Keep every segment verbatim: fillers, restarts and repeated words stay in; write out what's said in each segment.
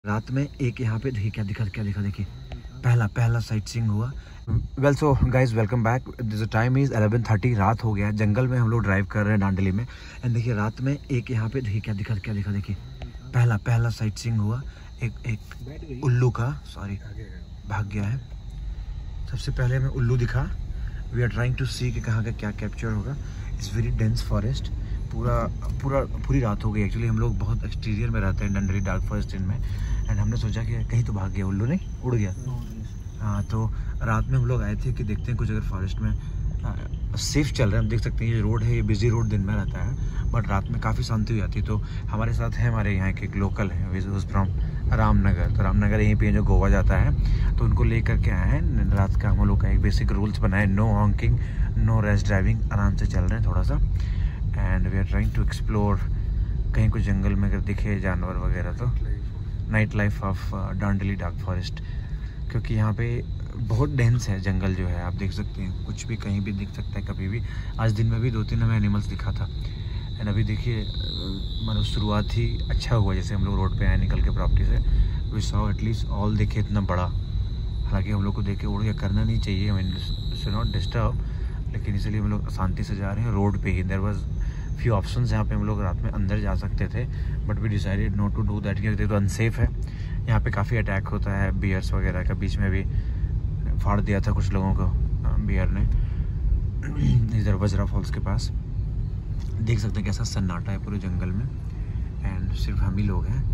रात में एक यहाँ पे देखिए क्या दिखा क्या दिखा देखिए पहला पहला साइट सीइंग हुआ। Well so guys welcome back. This time is eleven thirty. रात हो गया है, जंगल में हम लोग ड्राइव कर रहे हैं डांडली में। एंड देखिए रात में एक यहाँ पे देखिए क्या दिखा क्या दिखा देखिए पहला पहला साइट सीइंग हुआ। एक एक उल्लू का, सॉरी भाग गया है। सबसे पहले हमें उल्लू दिखा। We are trying to see कि कहाँ का क्या कैप्चर होगा। It's very dense forest. पूरा पूरा पूरी रात हो गई। एक्चुअली हम लोग बहुत एक्सटीरियर में रहते हैं डंडली डार्क फॉरेस्ट में। एंड हमने सोचा कि कहीं तो भाग गया उल्लू, नहीं उड़ गया। हाँ, तो रात में हम लोग आए थे कि देखते हैं कुछ अगर फॉरेस्ट में सेफ चल रहे हैं। हम देख सकते हैं ये रोड है, ये बिजी रोड दिन में रहता है बट रात में काफ़ी शांति हो जाती है। तो हमारे साथ है हमारे यहाँ के एक लोकल है फ्रॉम रामनगर। तो रामनगर यहीं पे जो गोवा जाता है, तो उनको ले करके आए हैं। रात का हम लोग का एक बेसिक रूल्स बनाए, no honking, no rash driving. आराम से चल रहे हैं थोड़ा सा। And we are trying to explore कहीं कुछ जंगल में अगर दिखे जानवर वगैरह तो night life of Dandeli dark forest, क्योंकि यहाँ पे बहुत डेंस है जंगल जो है। आप देख सकते हैं कुछ भी कहीं भी दिख सकता है कभी भी। आज दिन में भी दो तीन हमें एनिमल्स दिखा था। एंड अभी देखिए मतलब शुरुआत ही अच्छा हुआ। जैसे हम लोग रोड पे आए निकल के प्रॉपर्टी से, वी सॉ एटलीस्ट ऑल देखे इतना बड़ा। हालांकि हम लोग को देख के उड़ के करना नहीं चाहिए, I mean should not disturb, लेकिन इसलिए हम लोग शांति से जा रहे हैं रोड पे ही। देयर वाज फ्यू ऑप्शंस यहाँ पे हम लोग रात में अंदर जा सकते थे but we decided not to do that, क्योंकि तो अनसेफ है। यहाँ पे काफ़ी अटैक होता है बियर्स वगैरह का। बीच में भी फाड़ दिया था कुछ लोगों को बियर ने इधर वजरा फॉल्स के पास। देख सकते हैं कैसा सन्नाटा है पूरे जंगल में। एंड सिर्फ हम ही लोग हैं।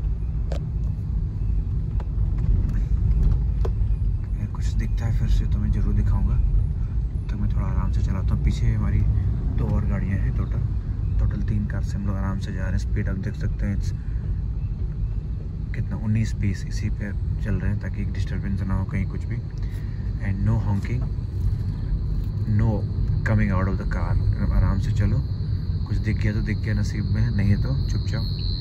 कुछ दिखता है फिर से तो मैं ज़रूर दिखाऊंगा। तो मैं थोड़ा आराम से चलाता हूँ। पीछे हमारी दो और गाड़ियाँ हैं, टोटल टोटल तीन कार से हम लोग आराम से जा रहे हैं। स्पीड आप देख सकते हैं कितना उन्नीस बीस इसी पे चल रहे हैं ताकि डिस्टर्बेंस ना हो कहीं कुछ भी। And no honking, no coming out of the car. आराम से चलो। कुछ दिख गया तो दिख गया नसीब में, नहीं है तो चुपचाप।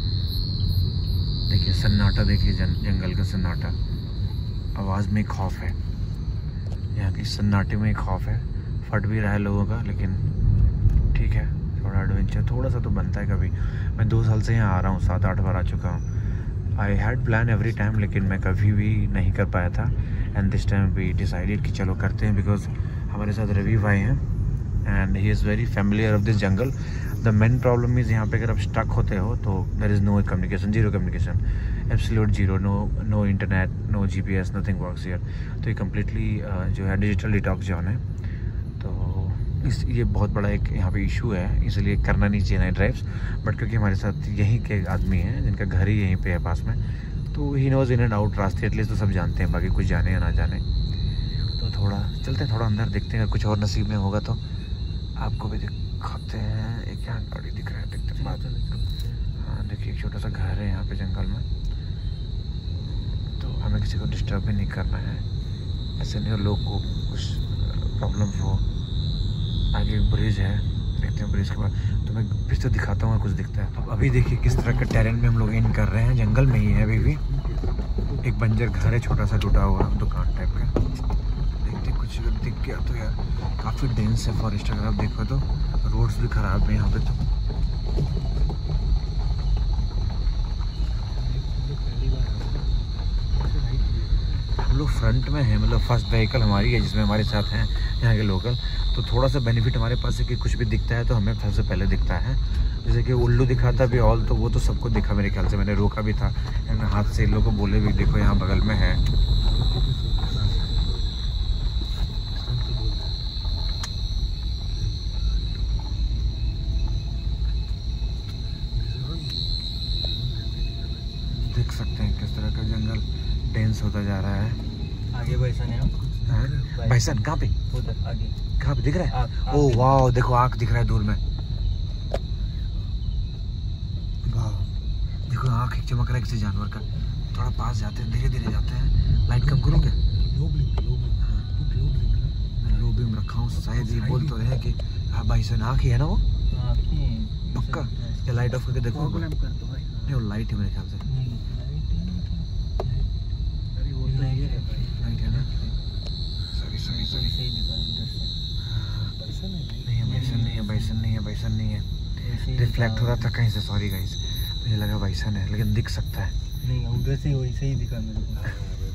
देखिए सन्नाटा, देखिए जं, जंगल का सन्नाटा। आवाज़ में खौफ है, यहाँ की सन्नाटे में खौफ है। फट भी रहा है लोगों का, लेकिन ठीक है, थोड़ा एडवेंचर थोड़ा सा तो बनता है कभी। मैं दो साल से यहाँ आ रहा हूँ, सात आठ बार आ चुका हूँ। I had plan every time, लेकिन मैं कभी भी नहीं कर पाया था। And this time we decided कि चलो करते हैं, बिकॉज हमारे साथ रवि भाई हैं and he is very familiar of this जंगल। द मेन प्रॉब्लम इज़ यहाँ पे अगर आप स्टक होते हो तो there is no communication, zero communication, absolute zero, no no internet, no G P S, nothing works here. तो ये कम्प्लीटली जो है डिजिटल डिटॉक्स जोन है। तो इस ये बहुत बड़ा एक यहाँ पे इशू है, इसलिए करना नहीं चाहिए नाइट ड्राइव्स। बट क्योंकि हमारे साथ यहीं के आदमी हैं जिनका घर ही यहीं पे है पास में, तो he knows in and out रास्ते एटलीस्ट तो सब जानते हैं, बाकी कुछ जाने या ना जाने। तो थोड़ा चलते हैं, थोड़ा अंदर देखते हैं, कुछ और नसीब में होगा तो आपको भी दिखाते हैं। एक यहाँ गाड़ी दिख रहा है, देखते हैं बात। हाँ देखिए एक छोटा सा घर है यहाँ पे जंगल में, तो हमें किसी को डिस्टर्ब भी नहीं करना है। ऐसे नहीं हो लोग को कुछ प्रॉब्लम हो। आगे ब्रिज है, देखते हैं ब्रिज के बाद। तो मैं फिर से दिखाता हूँ कुछ दिखता है। अब अभी देखिए किस तरह का टेरेन में हम लोग इन कर रहे हैं। जंगल में ही है अभी भी। एक बंजर घर है छोटा सा टूटा हुआ दुकान टाइप का। देखते कुछ दिख गया तो यार काफ़ी डेंस है फॉरेस्ट। अगर आप देखो तो रोड्स भी ख़राब है यहाँ पे। तो हम लोग फ्रंट में है, मतलब फर्स्ट व्हीकल हमारी है जिसमें हमारे साथ हैं यहाँ के लोकल। तो थोड़ा सा बेनिफिट हमारे पास है कि कुछ भी दिखता है तो हमें सबसे पहले दिखता है। जैसे कि उल्लू दिखा था भी ऑल, तो वो तो सबको दिखा मेरे ख्याल से। मैंने रोका भी था एंड हाथ से इन लोगों को बोले भी देखो यहाँ बगल में है। देख सकते हैं किस तरह का जंगल डेंस होता जा रहा है। आगे बैसन है। बैसन कहाँ पे? उधर आगे। कहाँ पे दिख रहा है? ओह वाह, देखो आँख दिख रहा है दूर में। वाह देखो आँख एक चमक रहा है किसी जानवर का। थोड़ा पास जाते हैं, धीरे धीरे जाते हैं। लाइट कम करूँ क्या? लो बीम रखा हूँ, शायद ये बोल तो रहे कि हाँ बैसन आँख ही है ना वो पक्का। या लाइट ऑफ करके देखो। नहीं वो लाइट है मेरे ख्याल से। लाइट है ना? सॉरी सॉरी सॉरी नहीं है बैसन, नहीं है बैसन, नहीं है बैसन, नहीं है। रिफ्लेक्ट हो रहा था कहीं से, सॉरी गाइस। मुझे लगा बैसन है लेकिन दिख सकता है। नहीं उधर से वैसे ही दिखा मेरे को।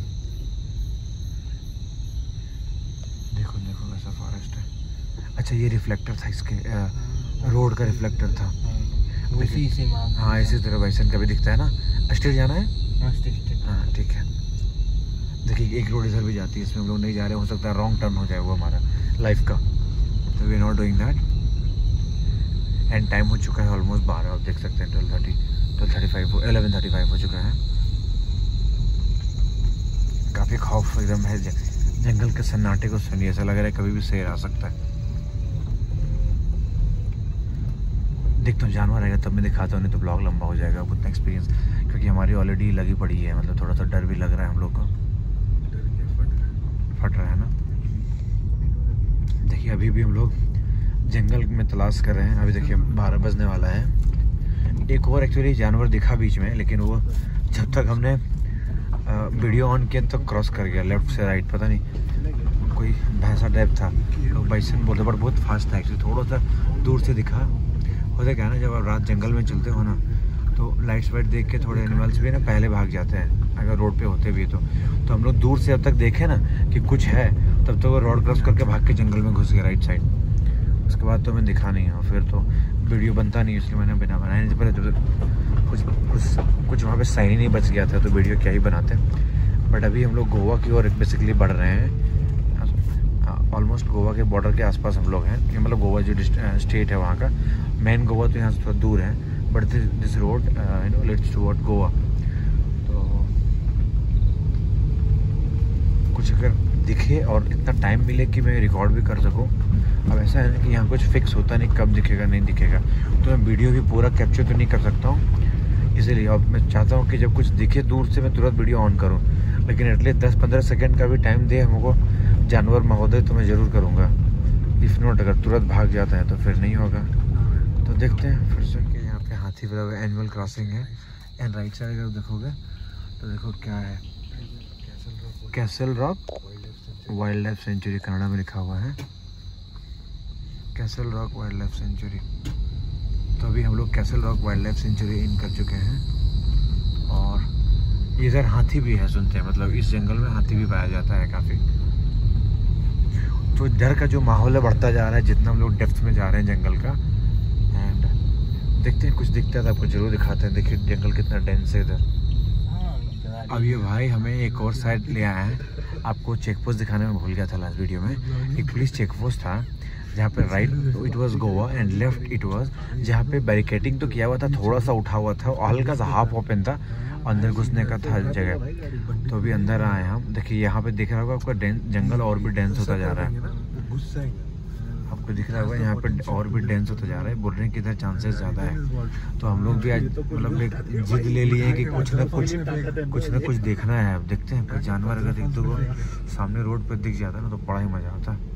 देखो देखो कैसा फॉरेस्ट है। अच्छा ये रिफ्लेक्टर था इसके, आ, रोड का रिफ्लेक्टर था। उसी से हाँ इसी तरह बाइसन का भी दिखता है ना। स्ट्रेट जाना है। हाँ ठीक है। देखिए एक रोड इधर भी जाती है, इसमें हम लोग नहीं जा रहे, हो सकता है रॉन्ग टर्न हो जाए वो हमारा लाइफ का, तो we are not doing that. And time हो चुका है ऑलमोस्ट बारह, आप देख सकते हैं twelve thirty twelve thirty five eleven thirty five हो चुका है। काफ़ी खौफ एकदम है, जंगल के सन्नाटे को सुनिए, ऐसा लग रहा है कभी भी शेर आ सकता है। देखता हूँ जानवर आएगा तब मैं दिखाता हूँ, नहीं तो ब्लॉग लंबा हो जाएगा उतना एक्सपीरियंस, क्योंकि हमारी ऑलरेडी लगी पड़ी है, मतलब थोड़ा सा डर भी लग रहा है हम लोग को। फट रहा है ना। देखिए अभी भी हम लोग जंगल में तलाश कर रहे हैं। अभी देखिए बारह बजने वाला है। एक और एक्चुअली जानवर दिखा बीच में, लेकिन वो जब तक हमने वीडियो ऑन किया तो क्रॉस कर गया लेफ्ट से राइट, पता नहीं कोई भैंसा टाइप था, तो बाइसन बोलते, बट बहुत फास्ट था एक्चुअली, थोड़ा सा दूर से दिखा। होता क्या है ना, जब आप रात जंगल में चलते हो ना तो लाइट्स वाइट देख के थोड़े एनिमल्स भी ना पहले भाग जाते हैं, अगर रोड पे होते भी तो तो हम लोग दूर से अब तक देखे ना कि कुछ है, तब तक तो वो रोड क्रॉस करके भाग के जंगल में घुस गया राइट साइड। उसके बाद तो मैं दिखा नहीं हूँ, फिर तो वीडियो बनता नहीं, इसलिए मैंने बिना बनाए नहीं। पहले तो कुछ कुछ कुछ वहाँ पे साइन ही नहीं बच गया था, तो वीडियो क्या ही बनाते। बट अभी हम लोग गोवा की ओर बेसिकली बढ़ रहे हैं, ऑलमोस्ट गोवा के बॉर्डर के आसपास हम लोग हैं। मतलब गोवा जो स्टेट है वहाँ का, मेन गोवा तो यहाँ से थोड़ा दूर है, but this road you know leads toward Goa. तो कुछ अगर दिखे और इतना टाइम मिले कि मैं रिकॉर्ड भी कर सकूं, अब ऐसा है ना कि यहाँ कुछ फिक्स होता नहीं कब दिखेगा नहीं दिखेगा, तो मैं वीडियो भी पूरा कैप्चर तो नहीं कर सकता हूँ, इसीलिए अब मैं चाहता हूँ कि जब कुछ दिखे दूर से मैं तुरंत वीडियो ऑन करूँ, लेकिन एटलीस्ट दस पंद्रह सेकेंड का भी टाइम दे हमको जानवर महोदय तो मैं ज़रूर करूँगा। इफ़ नॉट अगर तुरंत भाग जाता है तो फिर नहीं होगा। तो देखते हैं फिर से कि यहाँ पे हाथी वाला एनिमल क्रॉसिंग है। एंड राइट साइड अगर देखोगे तो देखो क्या है, Castle Rock wildlife sanctuary Kannada में लिखा हुआ है, Castle Rock wildlife sanctuary. तो अभी हम लोग Castle Rock wildlife sanctuary in कर चुके हैं, और इधर हाथी भी है सुनते हैं, मतलब इस जंगल में हाथी भी पाया जाता है काफ़ी। तो डर का जो माहौल है बढ़ता जा रहा है जितना हम लोग डेप्थ में जा रहे हैं जंगल का। एंड देखते हैं कुछ दिखता है तो आपको जरूर दिखाते हैं। देखिए जंगल कितना डेंस है इधर। अब ये भाई हमें एक और साइड ले आया है, आपको चेक पोस्ट दिखाने में भूल गया था लास्ट वीडियो में। एक पुलिस चेक पोस्ट था जहाँ पे right it was Goa and left it was, जहाँ पे बैरिकेटिंग तो किया हुआ था, थोड़ा सा उठा हुआ था, हल्का सा हाफ ओपन था, अंदर घुसने का था जगह। तो अभी अंदर आए हम। देखिए यहाँ पे दिख रहा होगा आपका जंगल और भी डेंस होता जा रहा है, आपको दिख रहा होगा यहाँ पे और भी डेंस होता जा रहा है, बोलने की इधर चांसेस ज़्यादा है। तो हम लोग भी आज मतलब एक जिद ले लिए हैं कि कुछ ना कुछ कुछ ना कुछ देखना है। अब देखते हैं कोई जानवर अगर एक दो को सामने रोड पर दिख जाता है ना तो बड़ा ही मज़ा आता है।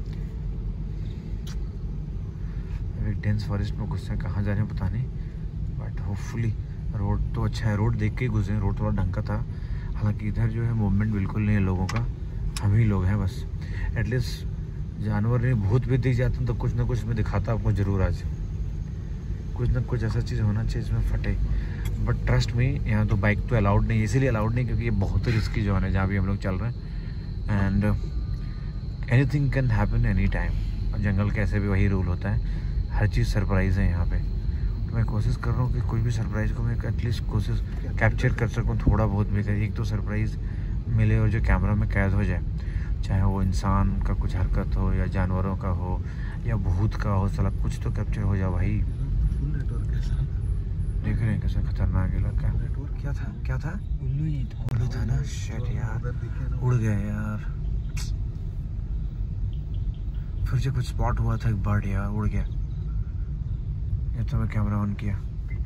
एक डेंस फॉरेस्ट में घुसते हैं, कहाँ जा रहे हैं पता नहीं, बट होपफुली रोड तो अच्छा है, रोड देख के ही घुसे, रोड थोड़ा ढंग का था। हालांकि इधर जो है मूवमेंट बिल्कुल नहीं है लोगों का, हम ही लोग हैं बस। एटलीस्ट जानवर नहीं भूत भी दिख जाते हैं तो कुछ ना कुछ मैं दिखाता आपको ज़रूर आज, कुछ ना कुछ ऐसा चीज़ होना चाहिए इसमें फटे। बट ट्रस्ट में यहाँ तो बाइक तो अलाउड नहीं, इसीलिए अलाउड नहीं क्योंकि ये बहुत ही रिस्की जोन है जहाँ भी हम लोग चल रहे हैं। And anything can happen any time, और जंगल के ऐसे भी वही रूल होता है, हर चीज़ सरप्राइज़ है यहाँ पे। तो मैं कोशिश कर रहा हूँ कि कोई भी सरप्राइज़ को मैं एटलीस्ट कोशिश कैप्चर कर सकूँ, थोड़ा बहुत भी कर, एक तो सरप्राइज़ मिले और जो कैमरा में कैद हो जाए, चाहे वो इंसान का कुछ हरकत हो या जानवरों का हो या भूत का हो, साला कुछ तो कैप्चर हो जाए भाई। देख रहे हैं कैसा खतरनाक इलाका। क्या था क्या था उल्लू ही था, उल्लू था ना, शिट यार उड़ गया यार। फिर से कुछ स्पॉट हुआ था एक बर्ड यार, उड़ गया। ये तो मैं कैमरा ऑन किया,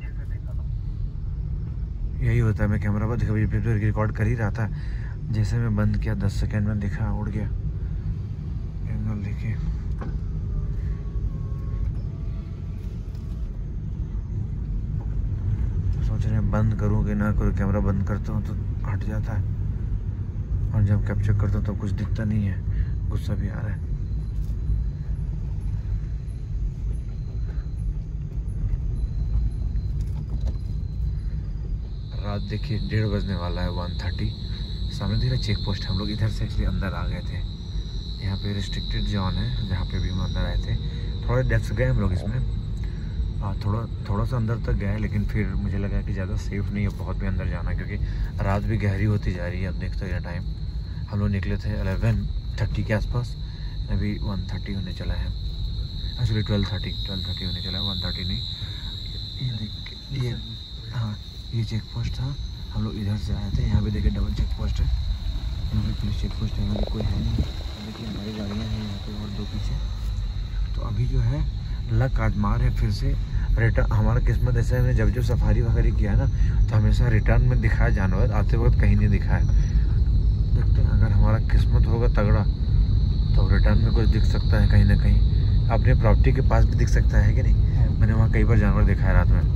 यही होता है, मैं कैमरा पर कभी कभी रिकॉर्ड कर ही रहा था, जैसे मैं बंद किया दस सेकंड में दिखा उड़ गया। एंगल देखिए, सोच रहे हैं बंद करूँ कि ना करूँ, कैमरा बंद करता हूँ तो हट जाता है, और जब कैप्चर करता हूँ तो कुछ दिखता नहीं है, गुस्सा भी आ रहा है। रात देखिए डेढ़ बजने वाला है, वन थर्टी। सामने दिख रहा चेक पोस्ट। हम लोग इधर से एक्चुअली अंदर आ गए थे। यहाँ पे रिस्ट्रिक्टेड जोन है जहाँ पे भी हम अंदर आए थे। थोड़ा डेप्थ गए हम लोग इसमें, हाँ थोड़ा थोड़ा सा अंदर तक गए, लेकिन फिर मुझे लगा कि ज़्यादा सेफ़ नहीं है बहुत भी अंदर जाना, क्योंकि रात भी गहरी होती जा रही है। अब देखते हैं टाइम, हम लोग निकले थे एलेवन थर्टी के आसपास, अभी वन थर्टी होने चला है। Actually twelve thirty twelve thirty होने चला है, वन थर्टी नहीं। ये देख ये हाँ ये चेक पोस्ट था, हम लोग इधर से आए थे। यहाँ पे देखिए डबल चेक पोस्ट है, यहाँ पे पुलिस चेक पोस्ट है, यहाँ पे कोई है नहीं। देखिए हमारी गाड़ियाँ हैं यहाँ पे और दो पीछे। तो अभी जो है लक आजमार है फिर से रिटर्न। हमारा किस्मत ऐसा है, हमने जब जब सफारी वगैरह किया ना तो हमेशा रिटर्न में दिखाया जानवर, आते वक्त कहीं नहीं दिखाया। देखते हैं अगर हमारा किस्मत होगा तगड़ा तो रिटर्न में कुछ दिख सकता है कहीं ना कहीं। अपने प्रॉपर्टी के पास भी दिख सकता है कि नहीं। मैंने वहाँ कई बार जानवर देखा है रात में।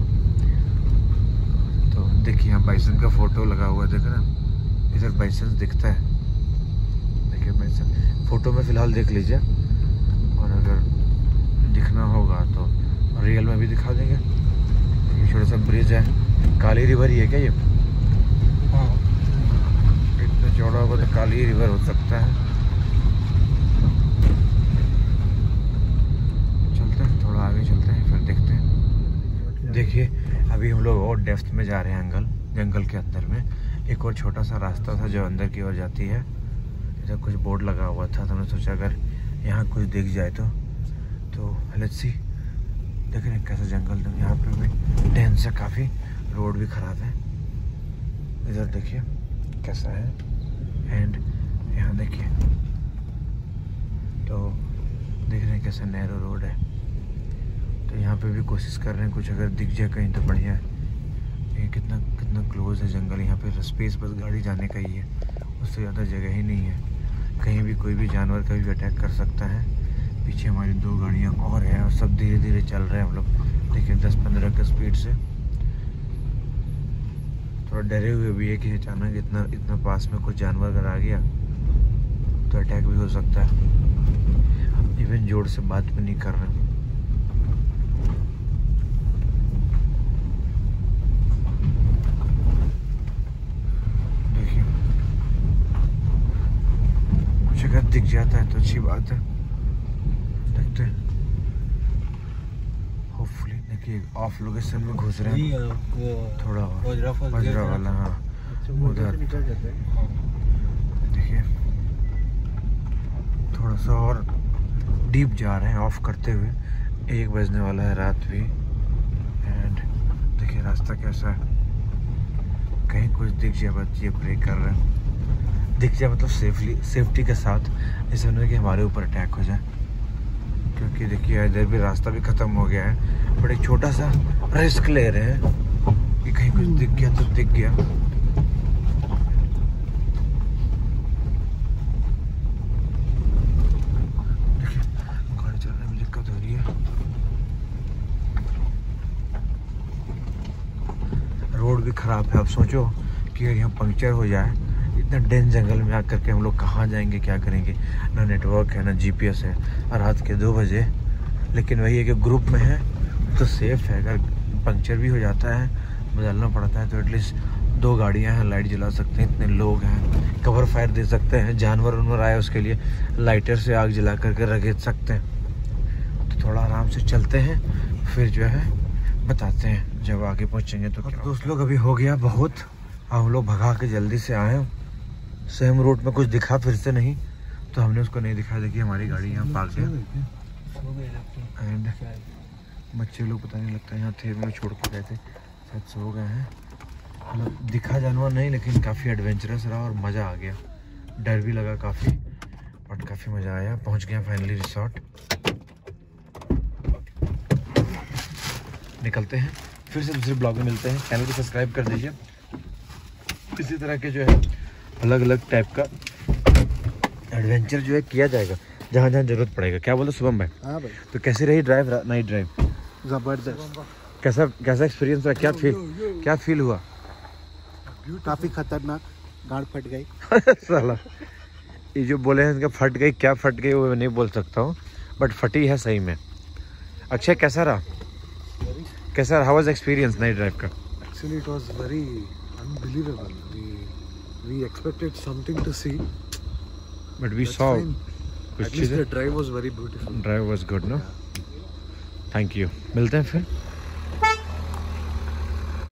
तो देखिए यहाँ बाइसन का फोटो लगा हुआ है, देख ना इधर बाइसन दिखता है। देखिए बाइसन फोटो में फ़िलहाल देख लीजिए, और अगर दिखना होगा तो रियल में भी दिखा देंगे। ये छोटा सा ब्रिज है, काली रिवर ही है क्या ये? हाँ इतना चौड़ा होगा तो काली रिवर हो सकता है। चलते हैं थोड़ा आगे, चलते हैं फिर देखते हैं। देखिए अभी हम लोग और डेप्थ में जा रहे हैं जंगल जंगल के अंदर में। एक और छोटा सा रास्ता था जो अंदर की ओर जाती है। इधर कुछ बोर्ड लगा हुआ था, तो हमने सोचा अगर यहाँ कुछ दिख जाए तो तो लेट्स सी। देख रहे हैं कैसा जंगल, यहाँ पे भी डेंस है काफ़ी, रोड भी ख़राब है। इधर देखिए कैसा है, एंड यहाँ देखिए तो देख रहे हैं कैसा नैरो रोड है। तो यहाँ पे भी कोशिश कर रहे हैं कुछ अगर दिख जाए कहीं तो बढ़िया है। ये कितना कितना क्लोज है जंगल, यहाँ पे स्पेस बस गाड़ी जाने का ही है, उससे ज़्यादा जगह ही नहीं है। कहीं भी कोई भी जानवर कभी भी अटैक कर सकता है। पीछे हमारी दो गाड़ियाँ और हैं और सब धीरे धीरे चल रहे हैं हम लोग। देखिए दस पंद्रह के स्पीड से। थोड़ा डरे हुए भी है कि अचानक इतना इतना पास में कुछ जानवर अगर आ गया तो अटैक भी हो सकता है। इवन जोर से बात भी नहीं कर रहे। देखिए कुछ अगर दिख जाता है तो अच्छी बात है। देखते हैं होपफुली। देखिए ऑफ लोकेशन में घुस रहे हैं थोड़ा वज्रा वाला, हाँ उधर देखिए थोड़ा सा और डीप जा रहे हैं ऑफ करते हुए। एक बजने वाला है रात भी, एंड देखिए रास्ता कैसा है। कहीं कुछ दिख जाए बच्चे ब्रेक कर रहे हैं, दिख जाए मतलब सेफली सेफ्टी के साथ, ऐसा नहीं कि हमारे ऊपर अटैक हो जाए। क्योंकि देखिए इधर भी रास्ता भी ख़त्म हो गया है, बट एक छोटा सा रिस्क ले रहे हैं कि कहीं कुछ दिख गया तो दिख गया। देखिए गाड़ी चलाने में दिक्कत हो रही है। रोड भी ख़राब है। अब सोचो कि अगर यहाँ पंक्चर हो जाए, इतना डेंस जंगल में आकर के हम लोग कहाँ जाएंगे, क्या करेंगे। ना नेटवर्क है ना जीपीएस है, और रात के दो बजे। लेकिन वही है कि ग्रुप में है तो सेफ़ है। अगर पंक्चर भी हो जाता है, बदलना पड़ता है, तो एटलीस्ट दो गाड़ियाँ हैं, लाइट जला सकते हैं। इतने लोग हैं, कवर फायर दे सकते हैं। जानवर उनवर आए उसके लिए लाइटर से आग जला करके रगेज सकते हैं। तो थोड़ा आराम से चलते हैं, फिर जो है बताते हैं जब आगे पहुँचेंगे तो क्या। दोस्त लोग अभी हो गया बहुत, हम लोग भगा के जल्दी से आए। सेम रूट में कुछ दिखा फिर से नहीं, तो हमने उसको नहीं दिखाया। देखिए हमारी गाड़ी यहाँ पार्क है, एंड बच्चे लोग पता नहीं लगता यहाँ थे, मैं छोड़ के गए थे, शायद सो गए हैं। मतलब दिखा जानवर नहीं, लेकिन काफ़ी एडवेंचरस रहा और मज़ा आ गया। डर भी लगा काफ़ी, बट काफ़ी मज़ा आया। पहुँच गया फाइनली रिसोर्ट। निकलते हैं, फिर से दूसरे ब्लॉग में मिलते हैं। चैनल को सब्सक्राइब कर दीजिए। इसी तरह के जो है अलग अलग टाइप का एडवेंचर जो है किया जाएगा जहाँ जहाँ जरूरत पड़ेगा। क्या बोलते शुभम भाई? हाँ भाई। तो कैसी रही ड्राइव, नाइट ड्राइव? जबरदस्त। कैसा कैसा एक्सपीरियंस रहा? क्या फील क्या फील हुआ? काफी खतरनाक, गाड़ फट गई। साला ये जो बोले हैं इनका फट गई, क्या फट गई वो नहीं बोल सकता हूँ, बट फटी है सही में। अक्षय कैसा रहा? कैसा how was experience night drive का? Actually, it was very unbelievable. We we expected something to see, but we That's saw fine. कुछ At least चीजें. the drive was very beautiful. Drive was good, no? Thank you. मिलते हैं फिर.